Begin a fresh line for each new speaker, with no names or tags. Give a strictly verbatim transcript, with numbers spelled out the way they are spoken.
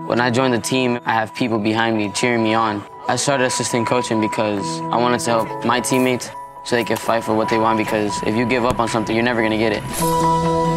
When I joined the team, I have people behind me cheering me on. I started assistant coaching because I wanted to help my teammates so they can fight for what they want, because if you give up on something, you're never going to get it.